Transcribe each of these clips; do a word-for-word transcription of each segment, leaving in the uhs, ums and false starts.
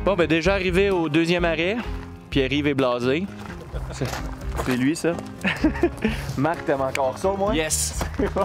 Bon, ben déjà arrivé au deuxième arrêt. Pierre-Yves est blasé. C'est lui, ça. Marc, t'aimes encore ça, moi? Yes!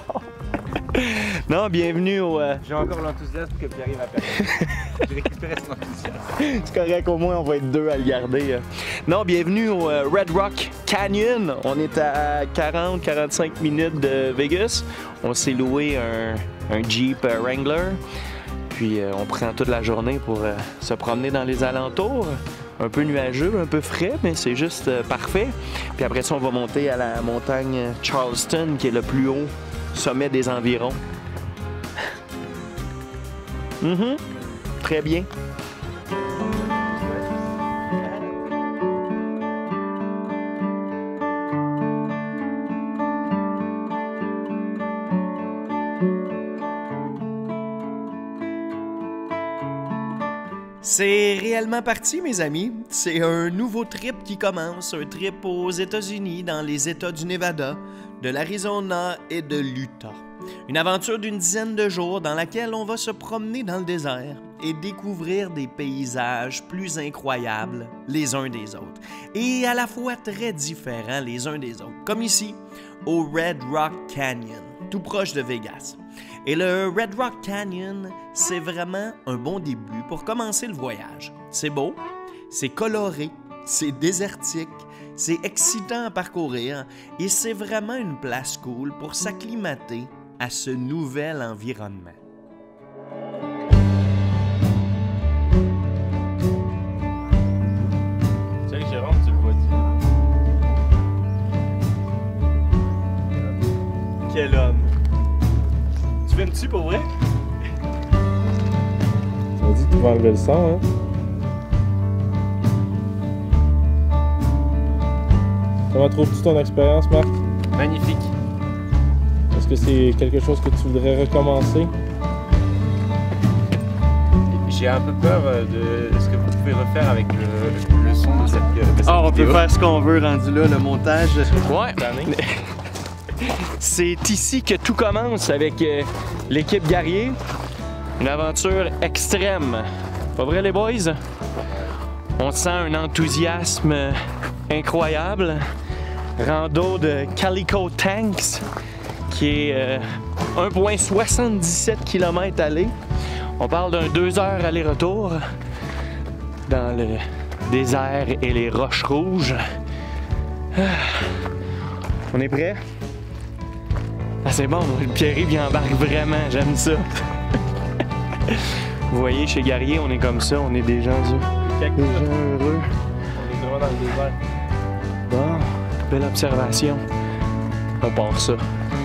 Non, bienvenue au... Euh... J'ai encore l'enthousiasme que Pierre-Yves a perdu. J'ai récupéré son enthousiasme. C'est correct, au moins on va être deux à le garder. Non, bienvenue au euh, Red Rock Canyon. On est à quarante à quarante-cinq minutes de Vegas. On s'est loué un, un Jeep Wrangler. Puis euh, on prend toute la journée pour euh, se promener dans les alentours. Un peu nuageux, un peu frais, mais c'est juste euh, parfait. Puis après ça, on va monter à la montagne Charleston, qui est le plus haut sommet des environs. Mm-hmm. Très bien. C'est réellement parti, mes amis. C'est un nouveau trip qui commence, un trip aux États-Unis, dans les États du Nevada, de l'Arizona et de l'Utah. Une aventure d'une dizaine de jours dans laquelle on va se promener dans le désert et découvrir des paysages plus incroyables les uns des autres, et à la fois très différents les uns des autres, comme ici, au Red Rock Canyon, tout proche de Vegas. Et le Red Rock Canyon, c'est vraiment un bon début pour commencer le voyage. C'est beau, c'est coloré, c'est désertique, c'est excitant à parcourir et c'est vraiment une place cool pour s'acclimater à ce nouvel environnement. Tu sais que Jérôme, tu le vois-tu? Quel homme! Tu viens-tu pour vrai? Tu m'as dit que tu vas enlever le son, hein? Comment trouves-tu ton expérience, Marc? Magnifique. Est-ce que c'est quelque chose que tu voudrais recommencer? J'ai un peu peur de ce que vous pouvez refaire avec le, le son de cette, de cette Ah, on vidéo. peut faire ce qu'on veut rendu là, le montage. Ouais. Tanné. C'est ici que tout commence avec euh, l'équipe Guerrier. Une aventure extrême. Pas vrai, les boys? On sent un enthousiasme incroyable. Rando de Calico Tanks, qui est euh, un virgule soixante-dix-sept kilomètres aller. On parle d'un deux heures aller-retour dans le désert et les roches rouges. Ah. On est prêt? Ah, c'est bon, le Pierre-Yves il embarque vraiment, j'aime ça. Vous voyez, chez Guerrier, on est comme ça, on est des gens, des gens heureux. On est vraiment dans le désert. Bon, belle observation. On part ça.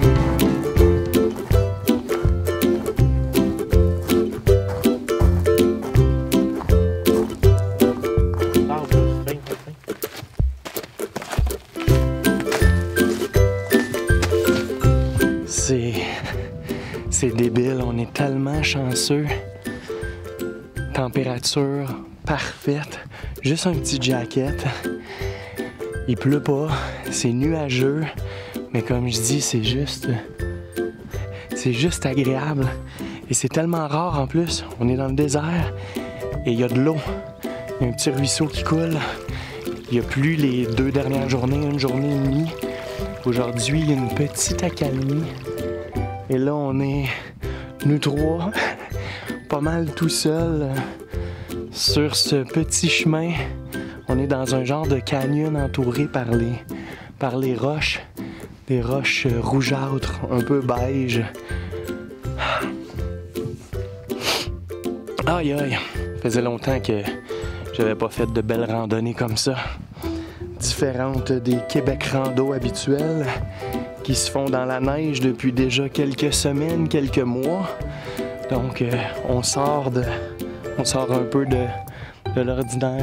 C'est... C'est débile, on est tellement chanceux. Température parfaite, juste un petit jacket. Il pleut pas, c'est nuageux, mais comme je dis, c'est juste... C'est juste agréable. Et c'est tellement rare en plus. On est dans le désert et il y a de l'eau. Il y a un petit ruisseau qui coule. Il y a plu les deux dernières journées, une journée et demie. Aujourd'hui, il y a une petite accalmie. Et là, on est, nous trois, pas mal tout seuls sur ce petit chemin. On est dans un genre de canyon entouré par les, par les roches. Des roches rougeâtres, un peu beige. Aïe aïe, ça faisait longtemps que j'avais pas fait de belles randonnées comme ça. Différentes des Québec rando habituelles qui se font dans la neige depuis déjà quelques semaines, quelques mois. Donc euh, on sort de, on sort un peu de, de l'ordinaire.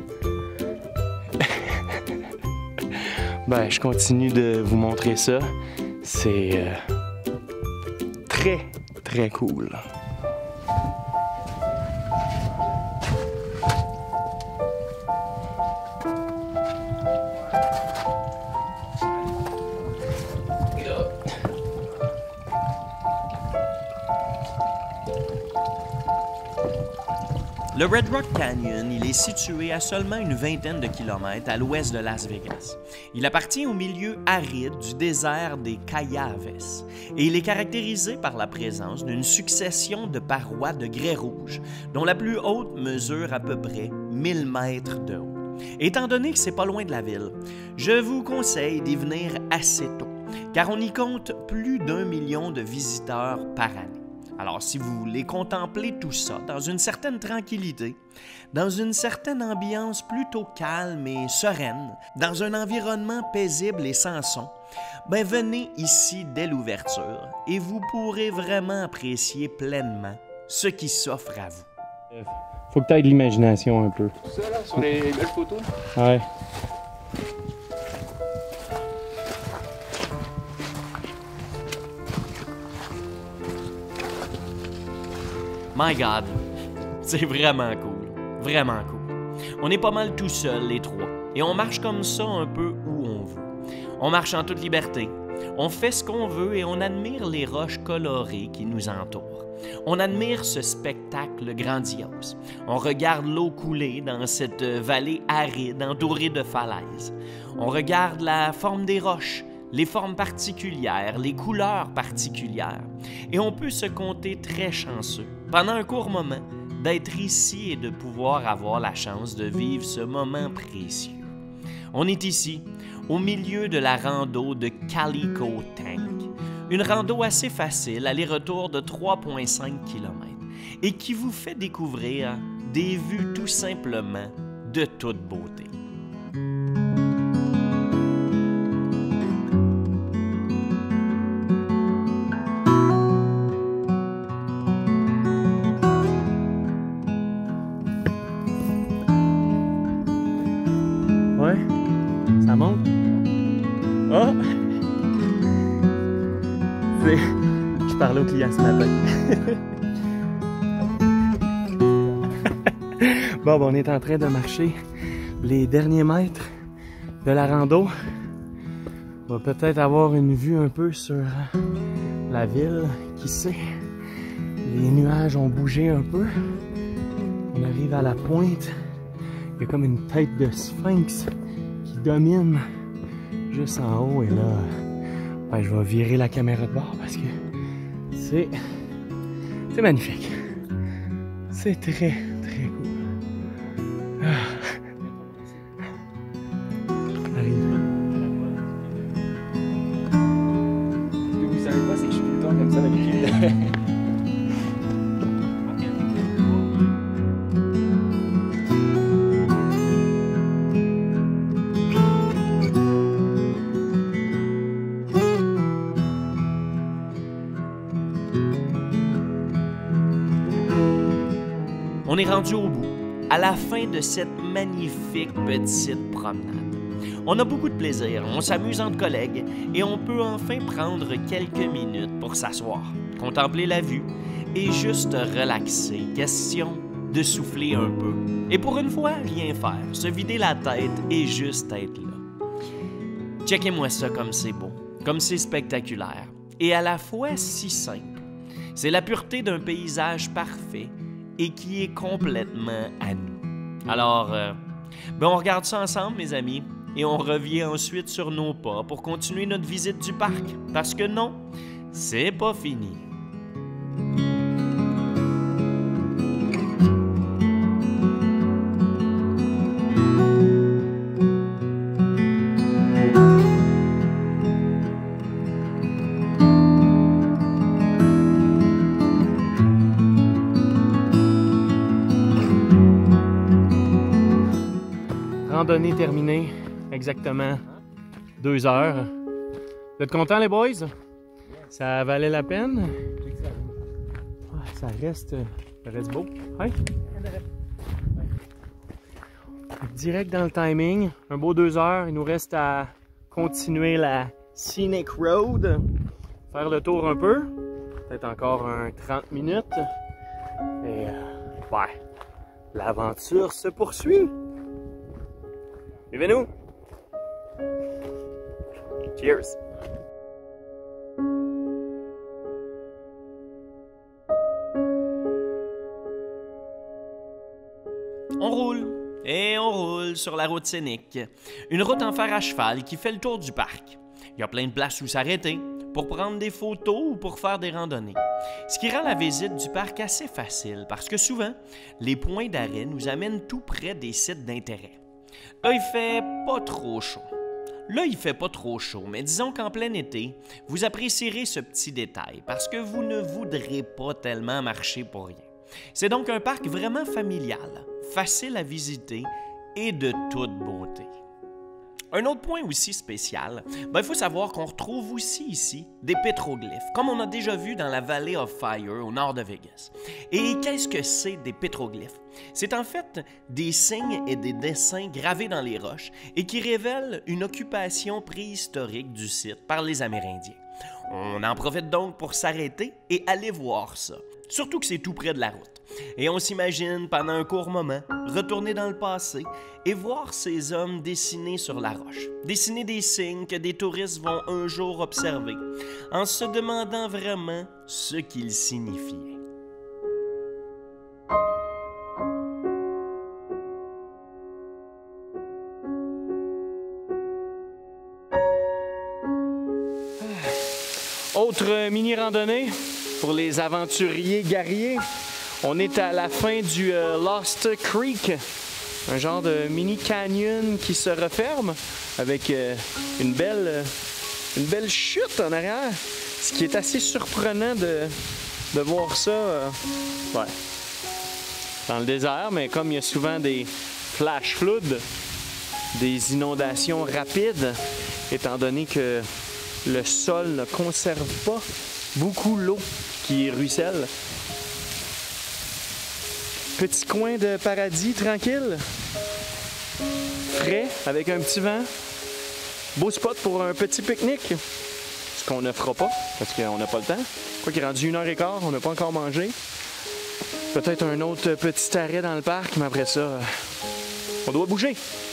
Ben, je continue de vous montrer ça. C'est euh, très, très cool. Le Red Rock Canyon, il est situé à seulement une vingtaine de kilomètres à l'ouest de Las Vegas. Il appartient au milieu aride du désert des Cayaves et il est caractérisé par la présence d'une succession de parois de grès rouge dont la plus haute mesure à peu près mille mètres de haut. Étant donné que c'est pas loin de la ville, je vous conseille d'y venir assez tôt, car on y compte plus d'un million de visiteurs par année. Alors, si vous voulez contempler tout ça dans une certaine tranquillité, dans une certaine ambiance plutôt calme et sereine, dans un environnement paisible et sans son, ben venez ici dès l'ouverture et vous pourrez vraiment apprécier pleinement ce qui s'offre à vous. Faut que tu aies de l'imagination un peu. Tout ça là, sur les belles photos? Ouais. My God, c'est vraiment cool, vraiment cool. On est pas mal tout seuls, les trois, et on marche comme ça un peu où on veut. On marche en toute liberté, on fait ce qu'on veut et on admire les roches colorées qui nous entourent. On admire ce spectacle grandiose. On regarde l'eau couler dans cette vallée aride entourée de falaises. On regarde la forme des roches, les formes particulières, les couleurs particulières. Et on peut se compter très chanceux, pendant un court moment, d'être ici et de pouvoir avoir la chance de vivre ce moment précieux. On est ici, au milieu de la rando de Calico Tank. Une rando assez facile, aller-retour de trois virgule cinq kilomètres, et qui vous fait découvrir des vues tout simplement de toute beauté. Ouais, ça monte. Oh! C'est... Je parlais au client ce matin. Bon, ben, on est en train de marcher les derniers mètres de la rando. On va peut-être avoir une vue un peu sur la ville, qui sait. Les nuages ont bougé un peu. On arrive à la pointe. Il y a comme une tête de sphinx qui domine juste en haut. Et là, ben, je vais virer la caméra de bord parce que c'est c'est magnifique. C'est très, très cool. Ah. On arrive. Ce que vous savez pas, c'est que je suis tout le temps comme ça d'habitude. On est rendu au bout, à la fin de cette magnifique petite promenade. On a beaucoup de plaisir, on s'amuse entre collègues et on peut enfin prendre quelques minutes pour s'asseoir, contempler la vue et juste relaxer, question de souffler un peu. Et pour une fois, rien faire, se vider la tête et juste être là. Checkez-moi ça comme c'est beau, comme c'est spectaculaire et à la fois si simple. C'est la pureté d'un paysage parfait et qui est complètement à nous. Alors, euh, ben on regarde ça ensemble, mes amis, et on revient ensuite sur nos pas pour continuer notre visite du parc, parce que non, c'est pas fini. Randonnée terminée, exactement deux heures. Vous êtes contents, les boys? Ça valait la peine? Ah, ça reste, ça reste beau. Ouais. Direct dans le timing, un beau deux heures. Il nous reste à continuer la Scenic Road, faire le tour un peu, peut-être encore un trente minutes. Et euh, ouais, l'aventure se poursuit. Suivez-nous! Cheers! On roule. Et on roule sur la route scénique. Une route en fer à cheval qui fait le tour du parc. Il y a plein de places où s'arrêter, pour prendre des photos ou pour faire des randonnées. Ce qui rend la visite du parc assez facile parce que souvent, les points d'arrêt nous amènent tout près des sites d'intérêt. Là, il fait pas trop chaud. Là, il fait pas trop chaud, mais disons qu'en plein été, vous apprécierez ce petit détail parce que vous ne voudrez pas tellement marcher pour rien. C'est donc un parc vraiment familial, facile à visiter et de toute beauté. Un autre point aussi spécial, ben, il faut savoir qu'on retrouve aussi ici des pétroglyphes, comme on a déjà vu dans la Valley of Fire au nord de Vegas. Et qu'est-ce que c'est des pétroglyphes? C'est en fait des signes et des dessins gravés dans les roches et qui révèlent une occupation préhistorique du site par les Amérindiens. On en profite donc pour s'arrêter et aller voir ça. Surtout que c'est tout près de la route. Et on s'imagine, pendant un court moment, retourner dans le passé et voir ces hommes dessiner sur la roche. Dessiner des signes que des touristes vont un jour observer, en se demandant vraiment ce qu'ils signifiaient. Autre mini-randonnée pour les aventuriers guerriers. On est à la fin du euh, Lost Creek, un genre de mini-canyon qui se referme avec euh, une, belle, euh, une belle chute en arrière. Ce qui est assez surprenant de, de voir ça euh, ouais, dans le désert, mais comme il y a souvent des flash floods, des inondations rapides, étant donné que le sol ne conserve pas beaucoup l'eau qui ruisselle. Petit coin de paradis tranquille, frais, avec un petit vent. Beau spot pour un petit pique-nique. Ce qu'on ne fera pas, parce qu'on n'a pas le temps. Quoi qu'il est rendu une heure et quart, on n'a pas encore mangé. Peut-être un autre petit arrêt dans le parc, mais après ça, on doit bouger.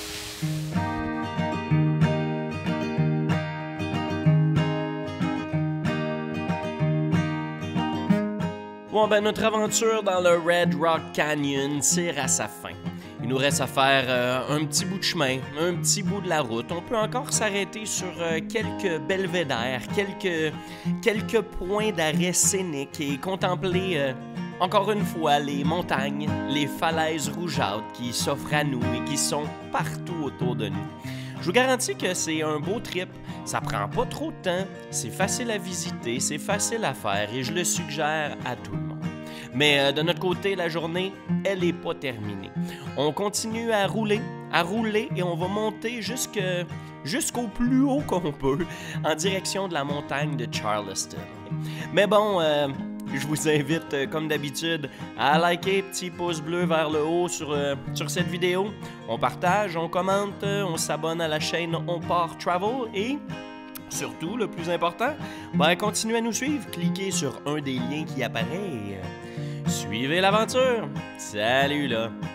Bon, ben notre aventure dans le Red Rock Canyon tire à sa fin. Il nous reste à faire euh, un petit bout de chemin, un petit bout de la route. On peut encore s'arrêter sur euh, quelques belvédères, quelques, quelques points d'arrêt scéniques et contempler euh, encore une fois les montagnes, les falaises rougeâtres qui s'offrent à nous et qui sont partout autour de nous. Je vous garantis que c'est un beau trip, ça prend pas trop de temps, c'est facile à visiter, c'est facile à faire et je le suggère à tout le monde. Mais euh, de notre côté, la journée, elle n'est pas terminée. On continue à rouler, à rouler et on va monter jusque, jusqu'au plus haut qu'on peut en direction de la montagne de Charleston. Mais bon, euh, je vous invite, euh, comme d'habitude, à liker, petit pouce bleu vers le haut sur, euh, sur cette vidéo. On partage, on commente, euh, on s'abonne à la chaîne On Part Travel et... surtout, le plus important, ben, continuez à nous suivre. Cliquez sur un des liens qui apparaît. Suivez l'aventure. Salut là!